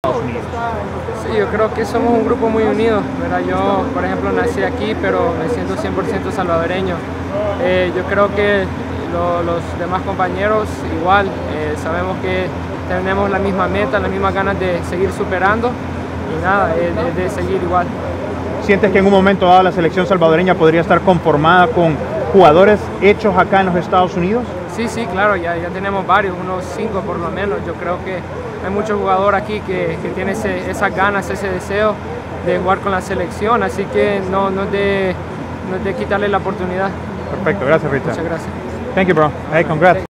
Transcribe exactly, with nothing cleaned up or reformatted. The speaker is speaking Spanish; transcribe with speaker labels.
Speaker 1: Estados Unidos?
Speaker 2: Sí, yo creo que somos un grupo muy unido, ¿verdad? Yo, por ejemplo, nací aquí, pero me siento cien por ciento salvadoreño. Eh, yo creo que lo, los demás compañeros igual, eh, sabemos que tenemos la misma meta, las mismas ganas de seguir superando y nada, eh, de, de seguir igual.
Speaker 1: ¿Sientes que en un momento dado la selección salvadoreña podría estar conformada con jugadores hechos acá en los Estados Unidos?
Speaker 2: Sí, sí, claro, ya, ya tenemos varios, unos cinco por lo menos. Yo creo que hay muchos jugadores aquí que, que tienen ese, esas ganas, ese deseo de jugar con la selección, así que no, no, es de, no es de quitarle la oportunidad.
Speaker 1: Perfecto, gracias, Richard.
Speaker 2: Muchas gracias.
Speaker 1: Thank you, bro. Hey, congrats.